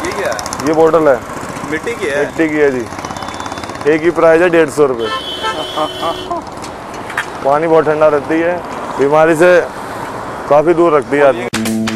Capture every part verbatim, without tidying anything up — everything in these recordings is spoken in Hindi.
ये क्या है? ये बोतल है, मिट्टी की है। मिट्टी की है जी। एक ही प्राइस है डेढ़ सौ रुपये। पानी बहुत ठंडा रहती है, बीमारी से काफ़ी दूर रखती है आदमी।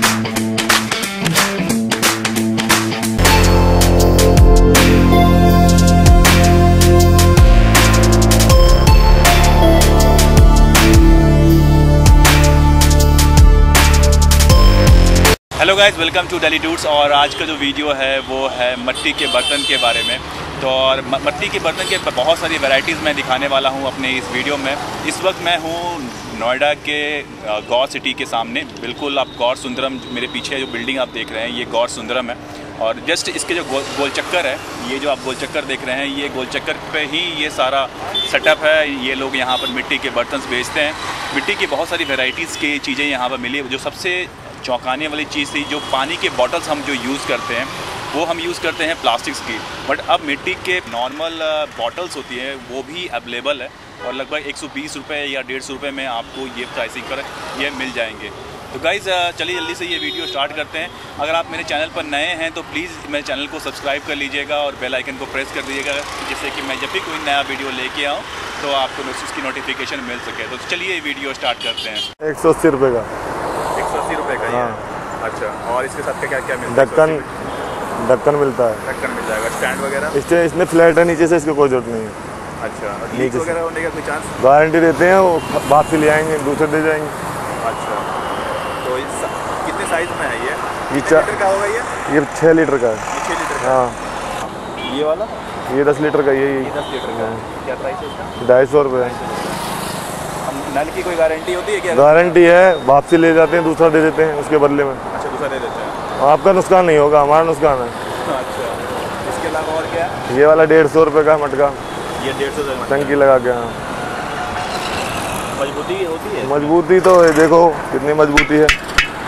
Hello guys, welcome to Delhi tours. और आज का जो वीडियो है वो है मिट्टी के बर्तन के बारे में। तो और मिट्टी के बर्तन के बहुत सारी वैरायटीज़ मैं दिखाने वाला हूँ अपने इस वीडियो में। इस वक्त मैं हूँ नोएडा के गौर सिटी के सामने। बिल्कुल आप गौर सुंदरम, मेरे पीछे जो बिल्डिंग आप देख रहे हैं ये गौर सुंदरम है। और जस्ट इसके जो गोल गोल चक्कर है, ये जो आप गोल चक्कर देख रहे हैं, ये गोल चक्कर पे ही ये सारा सेटअप है। ये लोग यहाँ पर मिट्टी के बर्तन बेचते हैं। मिट्टी की बहुत सारी वेराइटीज़ की चीज़ें यहाँ पर मिली। जो सबसे चौंकाने वाली चीज़ थी, जो पानी के बॉटल्स हम जो यूज़ करते हैं वो हम यूज़ करते हैं प्लास्टिक्स की, बट अब मिट्टी के नॉर्मल बॉटल्स होती हैं वो भी अवेलेबल है। और लगभग एक सौ बीस रुपये या डेढ़ सौ रुपये में आपको ये प्राइसिंग पर ये मिल जाएंगे। तो गाइज़ चलिए जल्दी से ये वीडियो स्टार्ट करते हैं। अगर आप मेरे चैनल पर नए हैं तो प्लीज़ मेरे चैनल को सब्सक्राइब कर लीजिएगा और बेल आइकन को प्रेस कर दीजिएगा, जिससे कि मैं जब भी कोई नया वीडियो लेके आऊँ तो आपको उसकी नोटिफिकेशन मिल सके। तो चलिए वीडियो स्टार्ट करते हैं। एक सौ अस्सी रुपये का एक सौ अस्सी रुपये का। हाँ। अच्छा, और इसके साथ क्या क्या मिलता है? ढक्कन ढक्कन मिलता है। ढक्कन मिल जाएगा। स्टैंड वगैरह इससे इसमें फ्लैट है, नीचे से इसकी कोई जरूरत नहीं है। अच्छा, लीक वगैरह होने का कोई चांस? गारंटी देते हैं, वो बात से ले आएंगे, दूसरे दे जाएंगे। अच्छा, तो इस कितने साइज में है ये? ये कितने लीटर का होगा ये? ये छः लीटर का है। छः लीटर का। हाँ। ये वाला ये दस लीटर का। ये ये दस लीटर का। क्या प्राइस है इसका? ढाई सौ रुपये। नल की कोई गारंटी होती है क्या? गारंटी है, वापसी ले जाते हैं, दूसरा दे देते हैं उसके बदले में। अच्छा, दूसरा दे देते हैं। आपका नुकसान नहीं होगा, हमारा नुकसान है। अच्छा, इसके अलावा और क्या? ये वाला डेढ़ सौ रुपये का मटका। ये डेढ़ सौ टंकी लगा के। हाँ, मजबूती होती है? मजबूती तो देखो कितनी मजबूती है।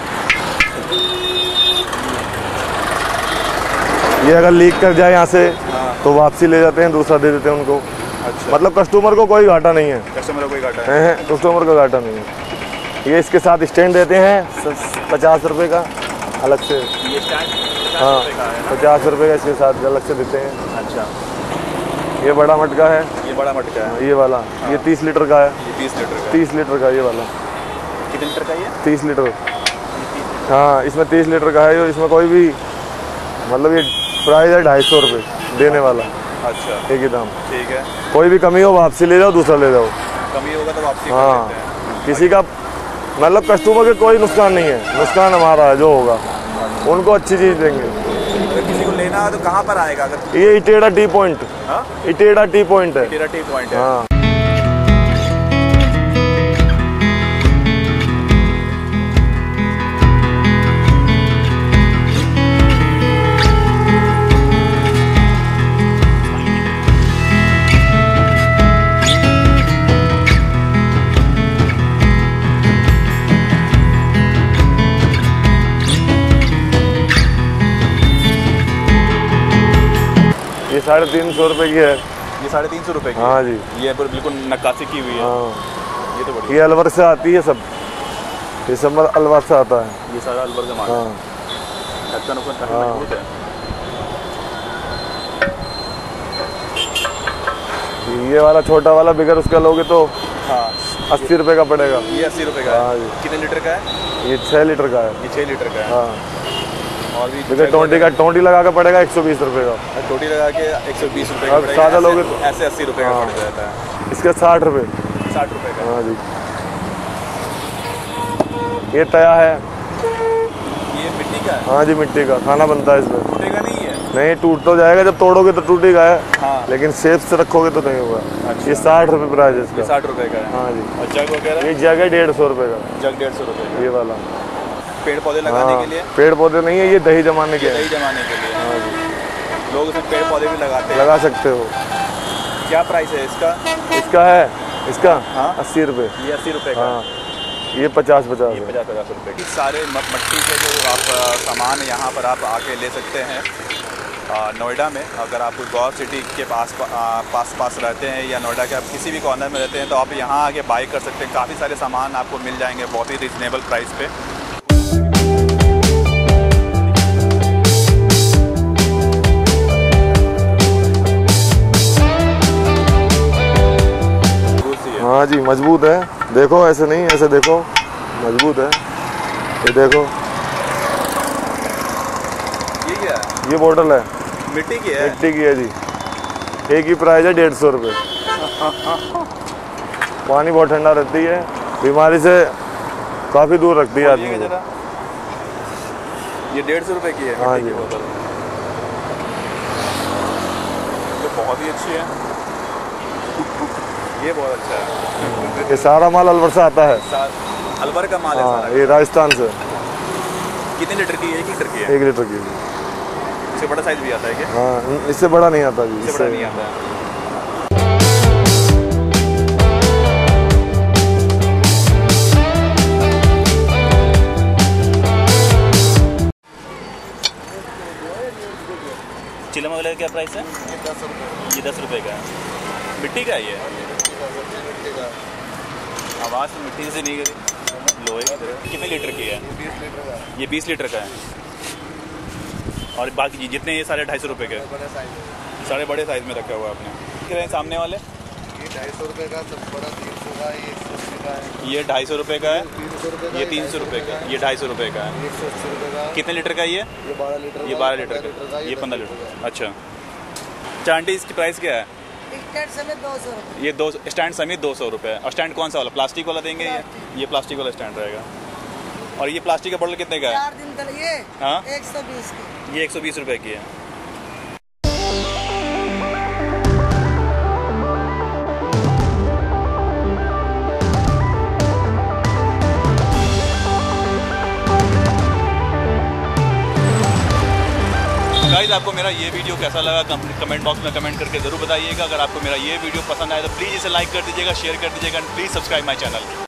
ये अगर लीक कर जाए यहाँ से तो वापसी ले जाते हैं, दूसरा दे देते हैं उनको। अच्छा, मतलब कस्टमर को कोई घाटा नहीं है। कस्टमर को कोई घाटा नहीं है, कस्टमर का घाटा नहीं है। ये इसके साथ स्टैंड देते हैं पचास रुपये का अलग से। ये स्टैंड हाँ, पचास रुपये का इसके साथ अलग से देते हैं। अच्छा, ये बड़ा मटका है। ये बड़ा मटका है। ये वाला हाँ। ये तीस लीटर का है। ये तीस लीटर का। तीस लीटर का ये वाला। कितने लीटर का ये? तीस लीटर। हाँ, इसमें तीस लीटर का है। इसमें कोई भी मतलब ये प्राइस है ढाई सौ रुपये देने वाला। अच्छा, एक ही दाम। ठीक है। कोई भी कमी हो वापसी ले जाओ, दूसरा ले जाओ। कमी होगा तो वापसी हाँ, किसी का मतलब कस्टमर के कोई नुकसान नहीं है। नुकसान हमारा है, जो होगा उनको अच्छी चीज़ देंगे। अगर किसी को लेना है तो कहाँ पर आएगा? अगर ये इटेड़ा टी पॉइंट। हाँ, इटेड़ा टी पॉइंट है। इटेड़ा टी पॉइंट है। हाँ। ये साढ़े तीन सौ रुपये की है। ये साढ़े तीन सौ रुपये की? हाँ जी। ये बिल्कुल नक्काशी की हुई है। हाँ, ये तो बढ़िया। ये अलवर से आती है सब। ये सब अलवर से आता है। ये सारा अलवर से माल है। ढक्कन उक्कन काफी मजबूत है। ये वाला छोटा वाला बिगर उसका लोगे तो हाँ अस्सी रुपये का पड़ेगा। ये अस्सी रुपये का? हाँ जी। कितने लीटर का है? ये छः लीटर का है। ये छः लीटर का है। हाँ। और भी देखिए टोंटी का, टोंटी लगा के पड़ेगा एक सौ बीस रुपये का। टोंटी लगा के एक सौ बीस रुपये का। सादा लोगे तो ऐसे अस्सी रुपये का पड़ जाता है। इसका साठ रुपये। साठ रुपये का? हाँ जी। ये तया है। ये मिट्टी का है? हाँ जी, मिट्टी का। खाना बनता है इसमें। टूटेगा नहीं है? नहीं, टूट तो जाएगा, जब तोड़ोगे तो टूटेगा है। हाँ। लेकिन सेफ से रखोगे तो नहीं होगा। अच्छा। ये साठ रुपये प्राइस है इसका। साठ रुपये का है? हाँ जी। और जग वगैरह? ये जग है डेढ़ सौ रुपये का। जग डेढ़ सौ रुपये का। ये वाला पेड़ पौधे लगाने हाँ, के लिए? पेड़ पौधे नहीं है, ये दही जमाने के। दही जमाने के लिए? हाँ जी। लोग इसमें पेड़ पौधे भी लगाते हैं? लगा सकते हो। क्या प्राइस है इसका? इसका है इसका हाँ अस्सी रुपये। ये अस्सी रुपये का? हाँ, ये पचास पचास ये पचास पचास रुपये की। सारे मिट्टी के जो आप सामान यहाँ पर आप आके ले सकते हैं नोएडा में। अगर आप गौर सिटी के पास पास पास रहते हैं या नोएडा के आप किसी भी कॉर्नर में रहते हैं तो आप यहाँ आके बाई कर सकते हैं। काफ़ी सारे सामान आपको मिल जाएंगे बहुत ही रिजनेबल प्राइस पे। हाँ जी, मजबूत है। देखो ऐसे नहीं, ऐसे देखो, मजबूत है। ये देखो, ये क्या है? ये बोतल है, मिट्टी की है। मिट्टी की है जी। एक ही प्राइस है डेढ़ सौ रुपये। पानी बहुत ठंडा रहती है, बीमारी से काफ़ी दूर रखती है आदमी को। ये डेढ़ सौ रुपये की है। हाँ जी, बोतल तो बहुत ही अच्छी है। ये बहुत अच्छा है। ये सारा माल अलवर से आता है। अलवर का माल है हाँ, सारा। ये राजस्थान से। कितने लीटर की है? एक लीटर की है। एक लीटर की। इससे बड़ा साइज भी आता है क्या? हाँ, इससे बड़ा नहीं आता जी। इससे बड़ा नहीं आता है। चिलम वाले का क्या प्राइस है? ये दस रुपये का है। मिट्टी का है ये? आवाज़ तो मिट्टी से नहीं करी, लोहे की। कितने लीटर की है? ये बीस लीटर का है। और बाकी जितने ये सारे ढाई सौ रुपये के? सारे बड़े साइज़ में रखा हुआ है आपने। कितने सामने वाले? ये ढाई सौ रुपये का, सबसे बड़ा तीन सौ का, ये एक सौ अस्सी का है। ये ढाई सौ रुपये का है। तीन सौ रुपये का, ये तीन सौ रुपये का। ये ढाई सौ रुपये का है। एक सौ अस्सी रुपये का। कितने लीटर का ये? ये बारह लीटर ये बारह लीटर का। ये पंद्रह लीटर। अच्छा, चांटी इसकी प्राइस क्या है? स्टैंड समेत दो सौ रुपये। ये दो स्टैंड समेत दो सौ रुपये। और स्टैंड कौन सा वाला? प्लास्टिक वाला देंगे ये? ये प्लास्टिक वाला स्टैंड रहेगा। और ये प्लास्टिक का बोतल कितने का है? चार दिन तक ये हाँ, एक सौ बीस की। ये एक सौ बीस रुपये की है। गाइस, आपको मेरा ये वीडियो कैसा लगा कमेंट बॉक्स में कमेंट करके ज़रूर बताइएगा। अगर आपको मेरा ये वीडियो पसंद आए तो प्लीज़ इसे लाइक कर दीजिएगा, शेयर कर दीजिएगा and please subscribe my channel.